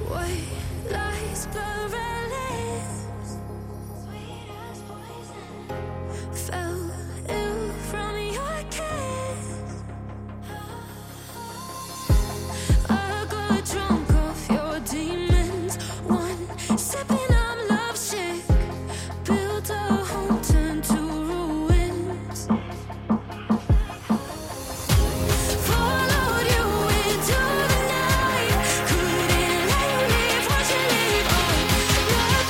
White lies perilous, sweet as poison. Fell ill from your kiss. I got drunk off your demons. One sipping, I'm lovesick. Built a home, turned to ruins. Followed you into the night. Couldn't let you leave. Watch you leave. Oh,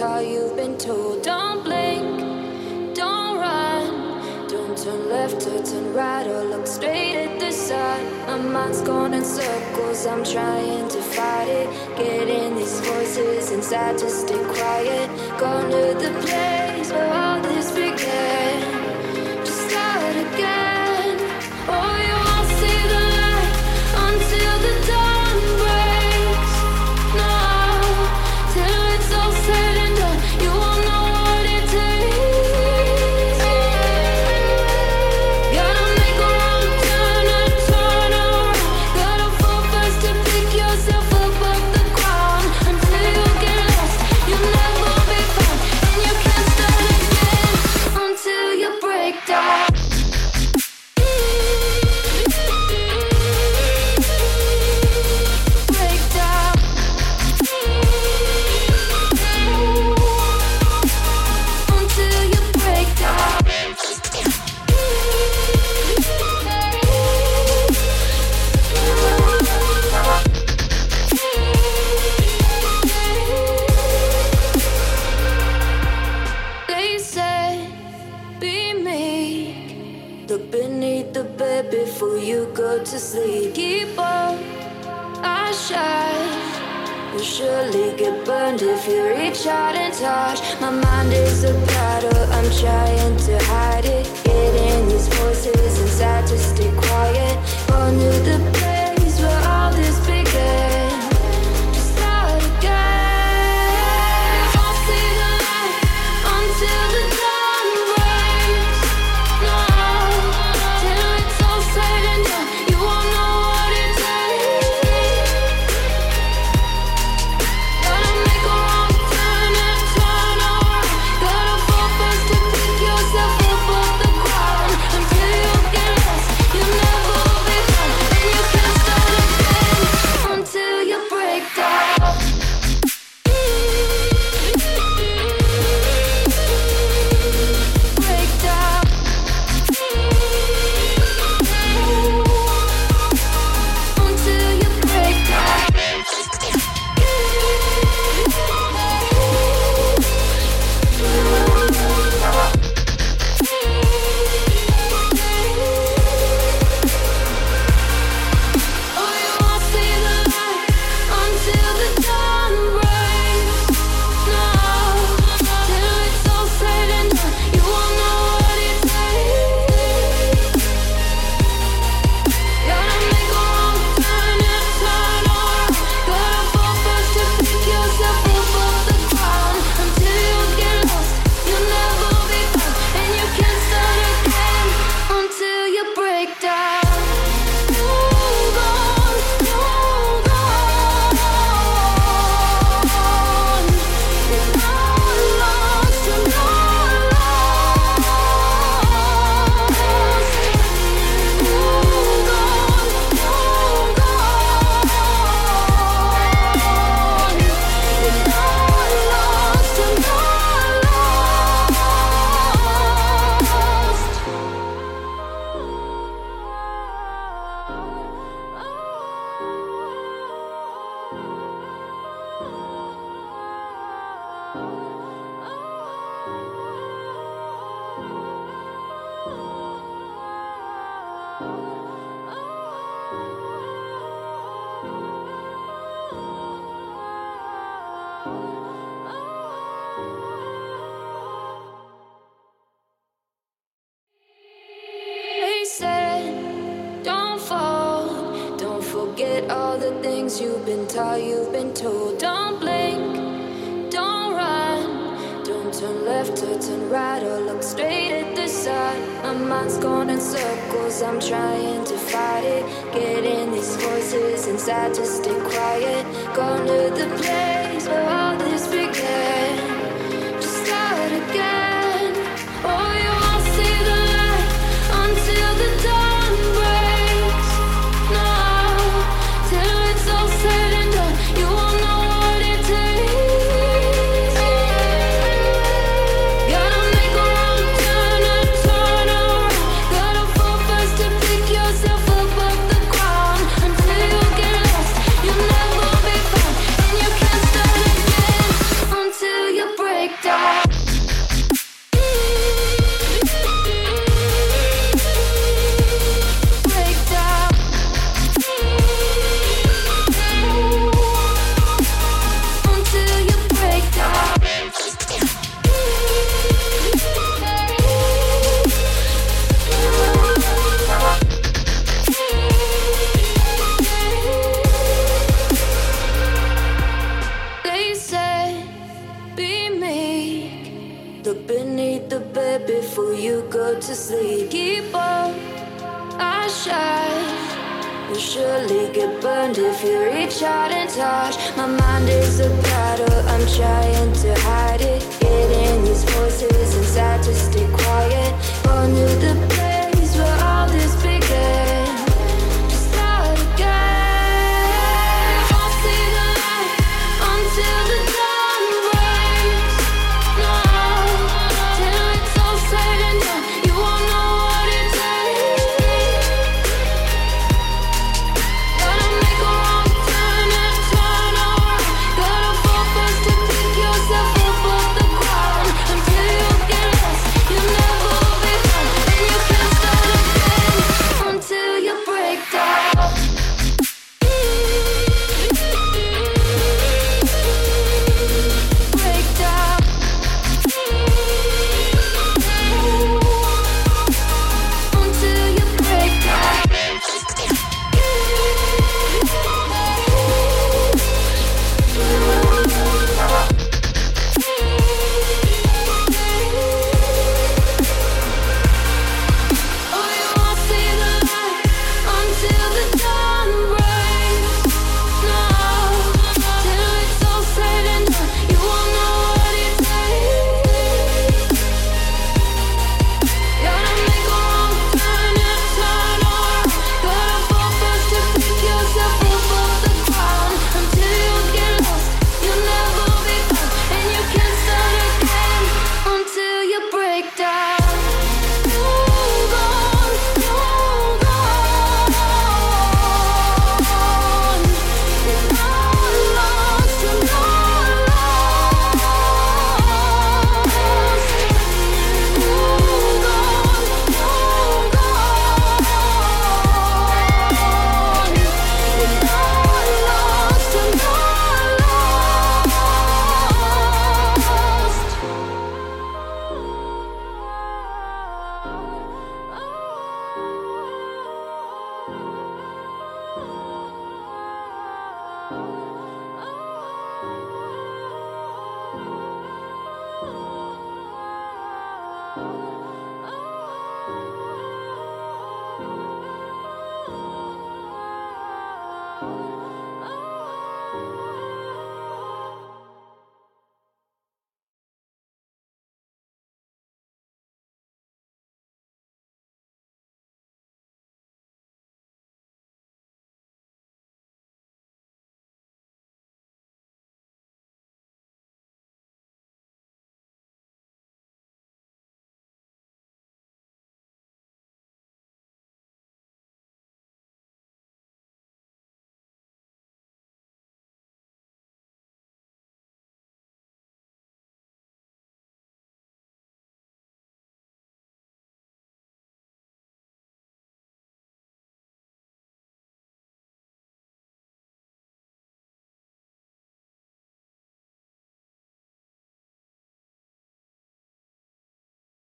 taught, you've been told. Don't blink, don't run, don't turn left or turn right or look straight at the sun. My mind's going in circles, I'm trying to fight it. Getting these voices inside to stay quiet. Gone to the place where all this began. Just start again. Oh, you won't see the light until the dawn breaks. No, till it's all said and done, you won't know what it takes. Gotta make a wrong turn and turn around. Gotta fall fast to pick yourself up off the ground. Until you get lost, you'll never be found. And you can't start again until you break down. Break down. Until you break down. They said, be meek. Look beneath the bed before you go to sleep. Keep on, I shine. You'll surely get burned if you reach out and touch. My mind is a battle, I'm trying to hide it. Getting these voices inside to stay quiet. On to the place where all this began. Just start again. You won't see the light until the dawn breaks. No, till it's all said and done, you won't know what it takes. Gotta make a wrong turn and turn around. Gotta fall fast to pick yourself up off the ground. Until you get lost, you'll never be found. And you can't start again until you break down. Break down. Until you break down. Oh, you won't see the light until the dawn breaks. No, till it's all said and done, you won't know what it takes. Gotta make a wrong turn and turn around. Gotta fall fast to pick yourself up off the ground. Until you get lost, you'll never be found. And you can't start again until you break down. Hold on, hold on. You're not lost, you're not lost. Hold on, hold on. You're not lost, you're not They said, don't fall. Don't forget all the things you've been taught, you've been told. Don't blink, don't run. Don't turn left or turn right or look straight at the sun. My mind's going in circles, I'm trying to fight it. Getting these voices inside to stay quiet. Gone to the place where all this began. Just start again. Oh, you won't see the light until the dawn breaks. No, till it's all said and done, you won't know what it takes. Gotta make a wrong turn and turn around. Gotta fall fast to pick yourself up off the ground. Until you get lost, you'll never be found. And you can't surely get burned if you reach out and touch. My mind is a battle, I'm trying to hide it. Getting these voices inside to stay quiet. Born to the